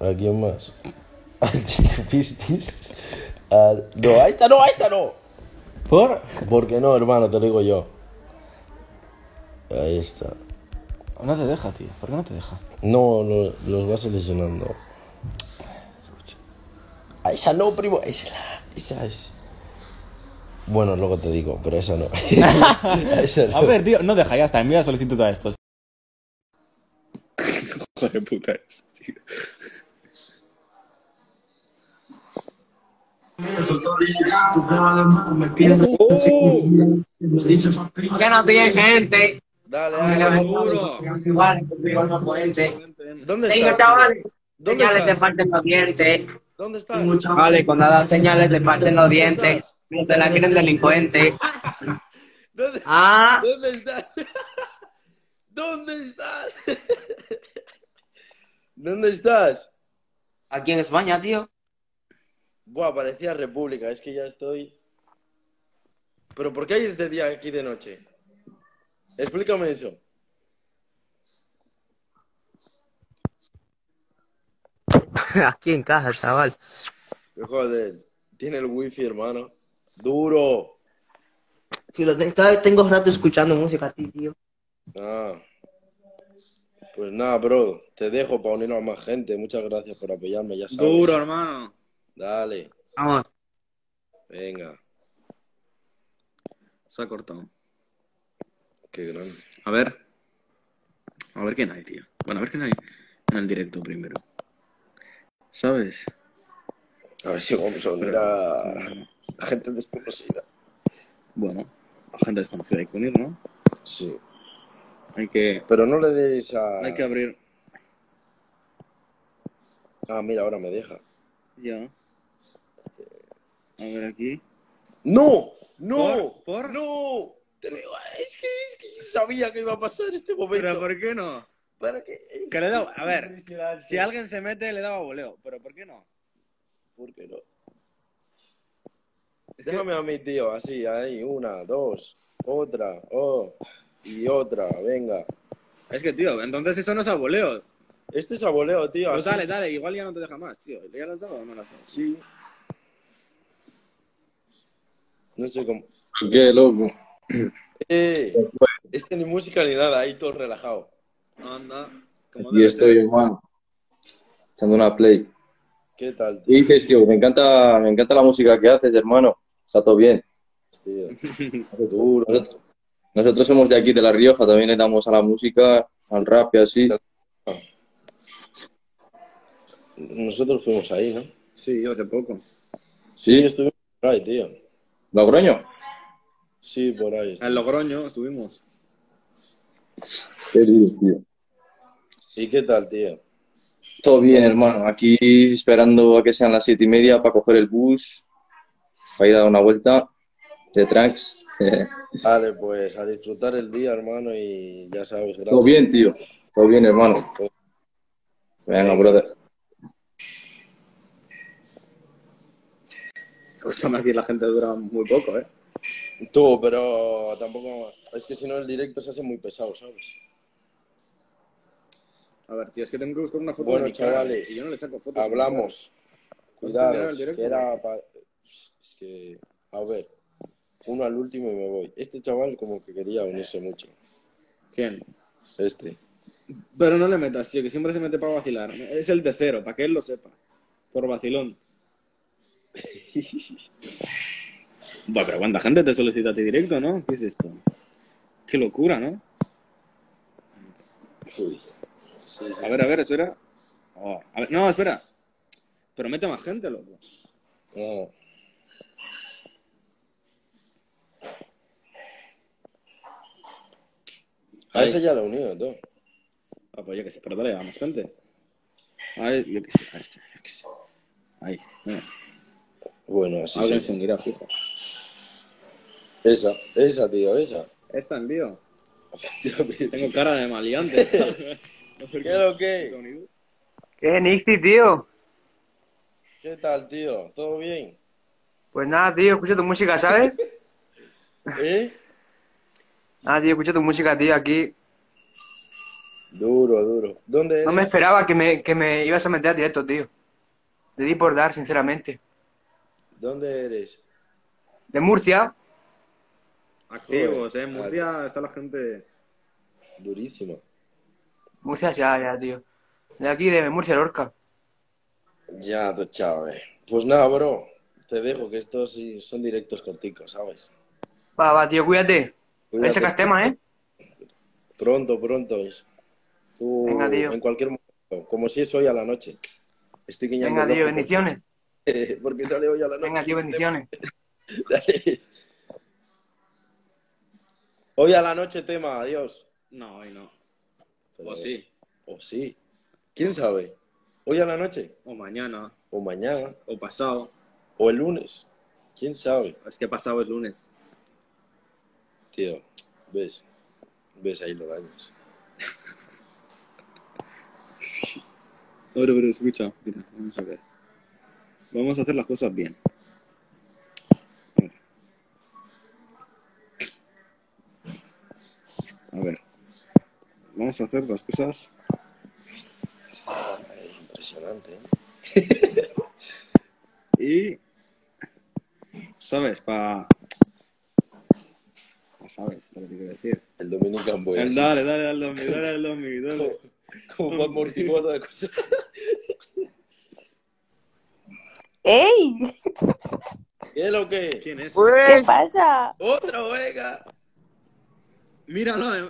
¿A quién más? Al Chico Pistis. No, a esta no. ¿Por? ¿Por qué no, hermano? Te lo digo yo. Ahí está. No te deja, tío. ¿Por qué no te deja? No, los va seleccionando. A esa no, primo. Esa es. Bueno, luego te digo, pero esa no. Esa no. A ver, tío, no deja, ya está. Envía solicitud a estos. Hijo de puta es, tío. ¿Por qué no tiene gente? Dale, seguro. ¿Dónde Venga, estás? chavales. ¿Dónde Señales de estás? parten los dientes. ¿Dónde estás? Vale, cuando dan señales de parten los dientes. No te la miren delincuente. ¿Dónde, Ah, ¿Dónde estás? ¿Dónde estás? ¿Dónde estás? aquí en España, tío. Buah, parecía República, es que ya estoy... ¿Pero por qué hay de día aquí de noche? Explícame eso. Aquí en casa, chaval. Joder, tiene el wifi, hermano. Duro. Si tengo rato escuchando música a ti, tío. Ah. Pues nada, bro, te dejo para unir a más gente. Muchas gracias por apoyarme, ya sabes. Duro, hermano. Dale, Vamos. venga. Se ha cortado. Qué grande. A ver quién hay, tío. Bueno, a ver quién hay en el directo primero. ¿Sabes? A ver si vamos a unir a gente desconocida. Bueno, a gente desconocida hay que unir, ¿no? Sí. Hay que Pero no le deis a... abrir. Ah, mira, ahora me deja. Ya. A ver aquí. ¡No! ¡No! ¿Por? ¡No! Es que sabía que iba a pasar este momento. ¿Pero por qué no? ¿Para qué? Que le he dado... A ver, si alguien se mete, le he dado a voleo. ¿Pero por qué no? ¿Por qué no? Déjame a mi tío, así, ahí, una, dos, otra, y otra, venga. Es que, tío, entonces eso no es a voleo. Este es a voleo, tío. Pues así. dale, igual ya no te deja más, tío. ¿Ya lo has dado o no lo has dado? Sí. No sé cómo. Qué loco. Este ni música ni nada, ahí todo relajado. Anda. Como Y debe estoy, ser. hermano, echando una play. ¿Qué tal, ¿Qué tío? dices, tío? Me encanta la música que haces, hermano. Está todo bien. Tío? Duro. Nosotros somos de aquí, de La Rioja, también le damos a la música, al rap y así. Nosotros fuimos ahí, ¿no? Sí, hace poco. Sí, ¿Sí? estuvimos por ahí, tío. ¿Logroño? Sí, por ahí. En Logroño estuvimos. Qué lindo, tío. ¿Y qué tal, tío? Todo bien, hermano. Aquí esperando a que sean las 7:30 para coger el bus, para ir a dar una vuelta de tracks. Vale, pues a disfrutar el día, hermano, y ya sabes, gracias. Todo bien, tío. Todo bien, hermano. Venga, brother. Escúchame, aquí la gente dura muy poco, ¿eh? Tú, pero tampoco... Es que si no el directo se hace muy pesado, ¿sabes? A ver, tío, es que tengo que buscar una foto Bueno, de mi cara, chavales, y yo no le saco fotos. hablamos. ¿Vas a terminar Cuidaros, el directo? que era... Es que... A ver, uno al último y me voy. Este chaval como que quería unirse mucho. ¿Quién? Este. Pero no le metas, tío, que siempre se mete para vacilar. Es el de cero, para que él lo sepa. Por vacilón. Bueno, pero ¿cuánta gente te solicita a ti directo, no? ¿Qué es esto? Qué locura, ¿no? Uy. Sí, sí. A ver, espera. Oh, a ver, no, espera. Pero mete más gente, loco. No. A esa ya la he unido, todo. Ah, pues yo qué sé, pero dale a más gente. Ay, yo qué sé, a este, yo qué sé. Ahí, mira. Bueno, así Alguien sí. se unirá, fijo. Esa, tío, esa. Esta en lío. Tengo Tengo cara de maleante. ¿Qué es lo que? ¿Qué, Nixie, tío? ¿Qué tal, tío? ¿Todo bien? Pues nada, tío, escucho tu música, ¿sabes? ¿Eh? Nada, tío, escucho tu música, tío, aquí. Duro, duro. ¿Dónde eres? No me esperaba que me ibas a meter a directo, tío. Le di por dar, sinceramente. ¿Dónde eres? De Murcia. Activos, en Murcia está la gente. Durísimo. Murcia ya, tío. De aquí, de Murcia, Lorca. Ya, tú, chaval. Pues nada, bro. Te dejo, que estos sí son directos corticos, ¿sabes? Va, tío, cuídate. Ahí Cuídate. sacas tema, ¿eh? Pronto, pronto. Tú, Venga, tío. en cualquier momento. Como si es hoy a la noche. Estoy guiñando Venga, el tío, ojo bendiciones. porque sale hoy a la noche. Venga, tío, bendiciones. Dale. Hoy a la noche tema, adiós. No, hoy no. Pero- O sí. O sí. ¿Quién sabe? ¿Hoy a la noche? O mañana. ¿O mañana? O pasado. ¿O el lunes? ¿Quién sabe? Es que pasado es lunes. Tío, ¿ves? ¿Ves ahí lo dañas? Ahora, pero escucha, mira, vamos a ver. Vamos a hacer las cosas bien. A ver. Vamos a hacer las cosas. Impresionante, ¿eh? Y. ¿Sabes? ¿Sabes lo que te quiero decir? El Dominican Boy. así. Dale al Domi, dale. Como para mortigodo de cosas. ¡Ey! ¿Qué es lo que? ¿Quién es? ¿Qué pasa? ¡Otro, venga! Míralo.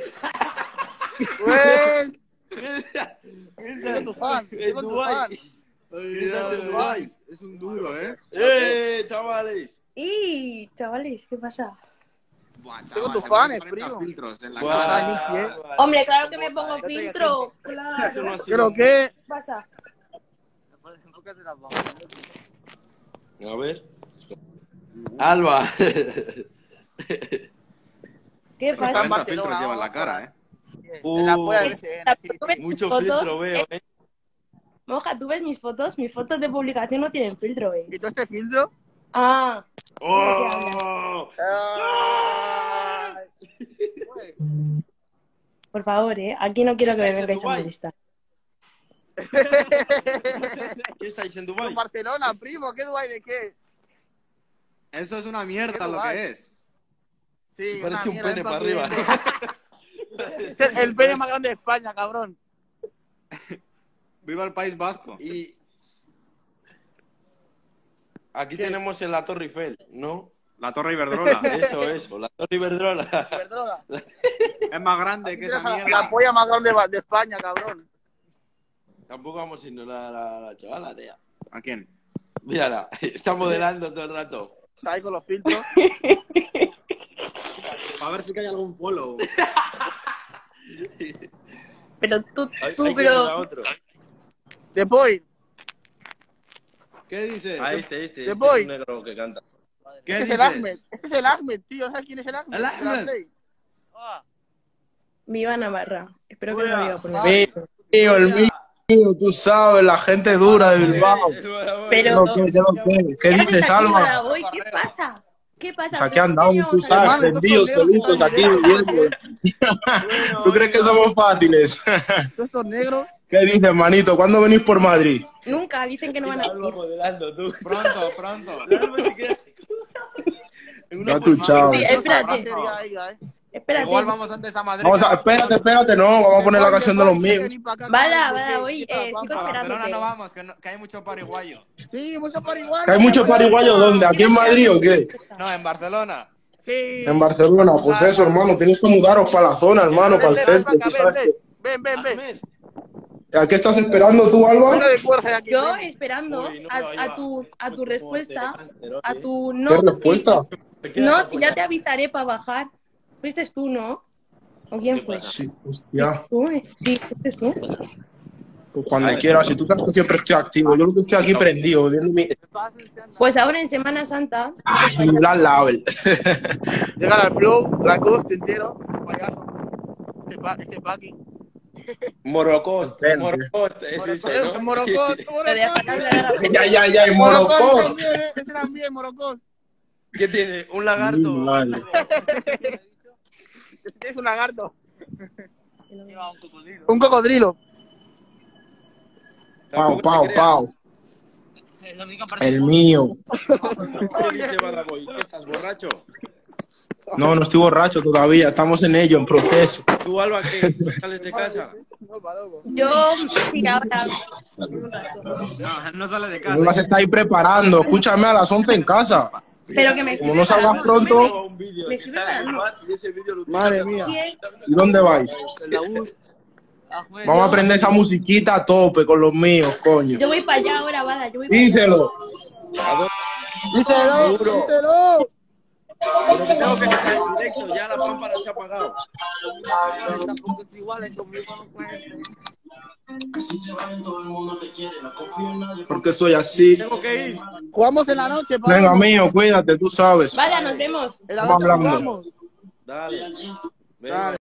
¡Güey! Mira, Soy tu fan. en Soy tu Dubái. fan. Estás en Dubái. Es un duro, ¿eh? Chavales! ¡Y chavales! ¿Qué pasa? Buah, Tengo chaval, tus se fans, ponen primo. filtros en la Guau, cara. guau. Hombre, claro que me pongo filtro. Claro. Eso no ha sido- ¿Pero qué? ¿Qué pasa? A ver. Alba. ¿Qué pasa? 40 filtros lleva en la cara, ¿eh? En la polla del SN, sí, ¿Tú ves sí. Mucho mis fotos? filtro veo, ¿eh? Moja, ¿tú ves mis fotos? Mis fotos de publicación no tienen filtro, ¿Y tú este filtro? Ah. ¡Oh! Ay. Por favor, Aquí no quiero que me ¿Estáis en vengáis a Dubái? molestar. ¿Qué estáis en En Dubái? Barcelona, primo. ¿Qué Dubái de qué? Eso es una mierda lo que es. Sí, Parece una un pene mierda, para ven arriba. bien. Es el pene más grande de España, cabrón. Viva el País Vasco. Y aquí tenemos en la Torre Eiffel, ¿no? La Torre Iberdrola. Eso, la Torre Iberdrola. Perdona. Es más grande que esa Tienes la mierda. polla más grande de España, cabrón. Tampoco vamos a ignorar a la chavala, tía. ¿A quién? Mírala, está modelando todo el rato. Está ahí con los filtros. A ver si cae algún follow. Pero tú, Hay que ir a otro. Después, ¿Qué dices? A este The es Boy. un negro que canta. ¿Qué este es dices? el Ahmed. Este es el Ahmed, tío. ¿Sabes quién es el Ahmed? ¿El De la Ahmed? Play. viva Navarra. Espero que no Uea. diga por nada. Mío, el mío, tú sabes, la gente dura de Bilbao. Pero, ¿Qué haces dices, aquí Alba? para hoy? ¿Qué pasa? ¿Qué pasa? O sea, ¿qué han dado? Teníamos Tú aquí- sabes, Hermano, prendidos estos negros solitos que aquí están viviendo. ¿Tú crees que somos fáciles? Todos estos negros. ¿Qué dices, manito? ¿Cuándo venís por Madrid? Nunca, dicen que no van a Alba ir. modelando, tú. Pronto. Alba se queda así. En una Ya tú, palmada. chao. Sí, espérate, Batería ella, espérate. Igual vamos antes a Madrid. Vamos a, espérate, no, vamos a poner la canción de los míos. Vale, voy, chicos, A Barcelona esperándote. no vamos, que hay mucho pariguayo. Sí, mucho pariguayo. ¿Que hay mucho pariguayo dónde? ¿Aquí en Madrid o qué? No, en Barcelona. Sí. En Barcelona, pues eso, hermano, tenéis que mudaros para la zona, hermano, para el centro. ¿Tú sabes qué? Ven. Ahmed. ¿A qué estás esperando tú, Fuera Alba? de fuerza de aquí. Yo ven. esperando Uy, no, a ahí tu va. respuesta, a ¿Qué tu ¿Qué no. respuesta? No, si ya te avisaré para bajar. Fuiste tú, ¿no? ¿O quién fue? Sí, hostia. ¿Tú? Sí, fuiste tú. Pues cuando quieras, si tú sabes que siempre estoy activo, yo lo que estoy aquí prendido, viendo mi... Pues ahora en Semana Santa, Ay, mi Black Label. Llega al flow, la costa entero, payaso. Este paqui. Morocost, Ven, Morocost, es ese, ¿no? Morocco, te dejan hablar a la Ya, Morocos. Este también, Morocco. ¿Qué tiene? ¿Un lagarto? Vale. Este es un lagarto. Un cocodrilo. Pau, Tampoco pau, te creas. pau. El mío. ¿Qué dice Badaboy? ¿Qué estás borracho? No, no estoy borracho todavía. Estamos en ello, en proceso. ¿Tú, Alba, qué? ¿Sales de casa? Yo, sí, ahora. No sale de No se está ahí preparando. Escúchame a las 11 en casa. Pero que me estoy Como no salgas preparando, pronto, Un vídeo Me que estoy está en el preparando. chat y ese vídeo lo Madre mía. Bien. ¿y dónde vais? Vamos a aprender esa musiquita a tope con los míos, coño. Yo voy para allá ahora, Bada. Yo voy para allá. Díselo. ¿A dónde? Díselo, Seguro. díselo. Pero que tengo que quitar en directo, ya la pámpara se ha apagado. Porque soy así. Tengo que ir. Jugamos en la noche, Pablo. Venga, mío, cuídate, tú sabes. Bada, nos vemos. En la Vamos noche hablando. jugamos. Dale. Dale. Venga.